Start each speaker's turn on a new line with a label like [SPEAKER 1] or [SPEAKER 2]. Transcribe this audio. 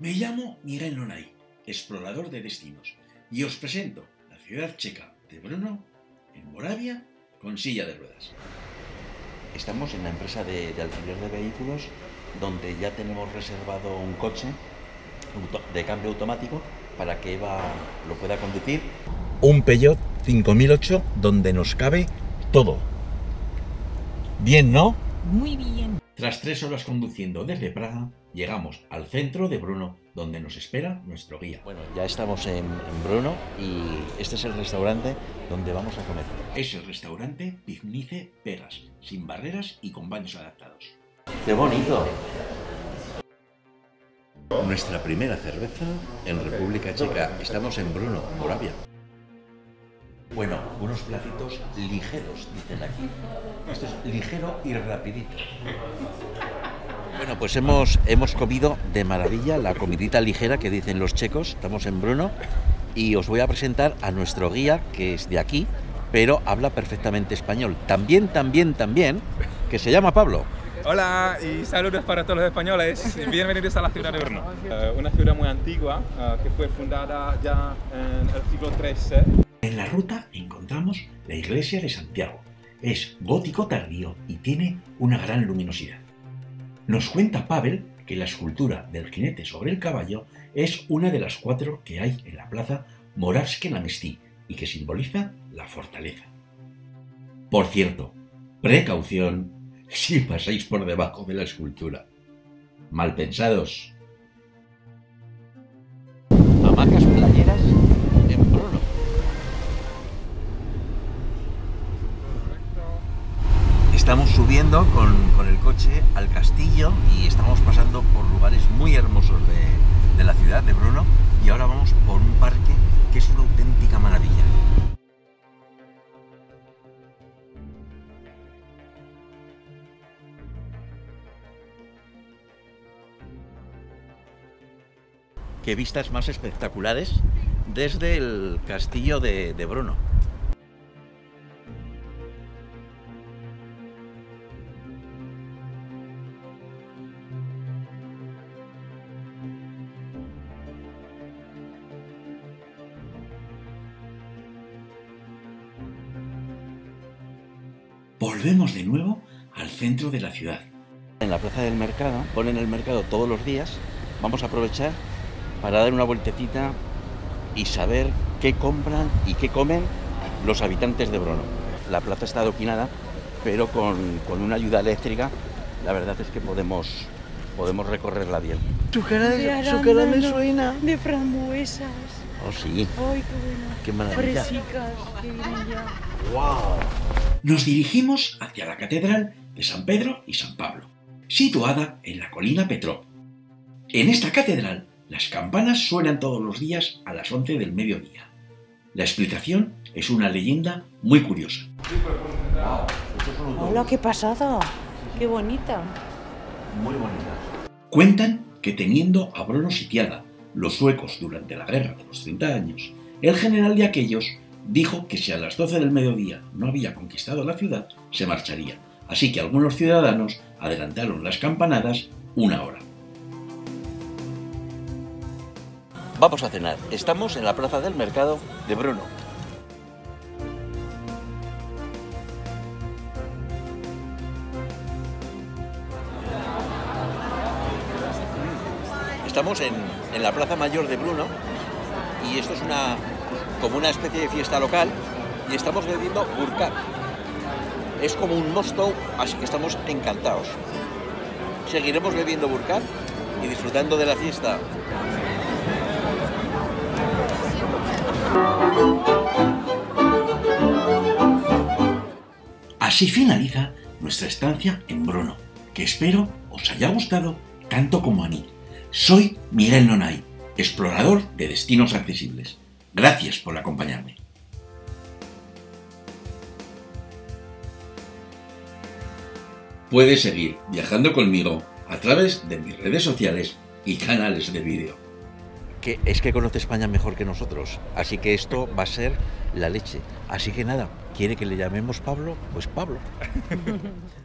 [SPEAKER 1] Me llamo Miguel Nonay, explorador de destinos, y os presento la ciudad checa de Brno, en Moravia, con silla de ruedas.
[SPEAKER 2] Estamos en la empresa de alquiler de vehículos, donde ya tenemos reservado un coche de cambio automático para que Eva lo pueda conducir. Un Peugeot 5008 donde nos cabe todo. Bien, ¿no?
[SPEAKER 3] Muy bien.
[SPEAKER 1] Tras 3 horas conduciendo desde Praga, llegamos al centro de Brno, donde nos espera nuestro guía.
[SPEAKER 2] Bueno, ya estamos en Brno y este es el restaurante donde vamos a comer.
[SPEAKER 1] Es el restaurante Pivnice Pegas, sin barreras y con baños adaptados.
[SPEAKER 2] ¡Qué bonito! Nuestra primera cerveza en República Checa. Estamos en Brno, Moravia. Bueno, unos platitos ligeros, dicen aquí. Esto es ligero y rapidito. Bueno, pues hemos comido de maravilla la comidita ligera que dicen los checos. Estamos en Brno y os voy a presentar a nuestro guía, que es de aquí, pero habla perfectamente español. También, que se llama Pablo.
[SPEAKER 4] Hola y saludos para todos los españoles. Bienvenidos a la ciudad de Brno. Una ciudad muy antigua que fue fundada ya en el siglo XIII.
[SPEAKER 1] En la ruta encontramos la iglesia de Santiago. Es gótico tardío y tiene una gran luminosidad. Nos cuenta Pavel que la escultura del jinete sobre el caballo es una de las 4 que hay en la plaza Moravské náměstí y que simboliza la fortaleza. Por cierto, precaución si pasáis por debajo de la escultura. Mal pensados.
[SPEAKER 2] Hamacas playeras en Brno. Estamos subiendo con el coche al castillo y estamos pasando por lugares muy hermosos de la ciudad de Brno y ahora vamos por un parque que es una auténtica maravilla. Qué vistas más espectaculares desde el castillo de Brno.
[SPEAKER 1] Volvemos de nuevo al centro de la ciudad.
[SPEAKER 2] En la plaza del mercado, ponen el mercado todos los días. Vamos a aprovechar para dar una vueltecita y saber qué compran y qué comen los habitantes de Brno. La plaza está adoquinada, pero con una ayuda eléctrica, la verdad es que podemos recorrerla bien.
[SPEAKER 3] Su cara me suena. De frambuesas.
[SPEAKER 2] Oh, sí.
[SPEAKER 3] ¡Ay, qué bueno!
[SPEAKER 2] ¡Qué maravilla!
[SPEAKER 3] Fresicas que vienen ya.
[SPEAKER 2] ¡Wow!
[SPEAKER 1] Nos dirigimos hacia la catedral de San Pedro y San Pablo, situada en la colina Petrov. En esta catedral, las campanas suenan todos los días a las 11 del mediodía. La explicación es una leyenda muy curiosa.
[SPEAKER 3] ¡Hola, qué pasada! ¡Qué bonita!
[SPEAKER 2] Muy bonita.
[SPEAKER 1] Cuentan que teniendo a Brno sitiada los suecos durante la guerra de los 30 años, el general de aquellos dijo que si a las 12 del mediodía no había conquistado la ciudad, se marcharía. Así que algunos ciudadanos adelantaron las campanadas 1 hora.
[SPEAKER 2] Vamos a cenar. Estamos en la plaza del mercado de Brno. Estamos en la plaza mayor de Brno y esto es como una especie de fiesta local y estamos bebiendo burkak. Es como un mosto, así que estamos encantados. Seguiremos bebiendo burkak y disfrutando de la fiesta.
[SPEAKER 1] Así finaliza nuestra estancia en Brno, que espero os haya gustado tanto como a mí. Soy Miguel Nonay, explorador de destinos accesibles. Gracias por acompañarme. Puedes seguir viajando conmigo a través de mis redes sociales y canales de vídeo.
[SPEAKER 2] Que es que conoce España mejor que nosotros, así que esto va a ser la leche. Así que nada, ¿quiere que le llamemos Pablo? Pues Pablo.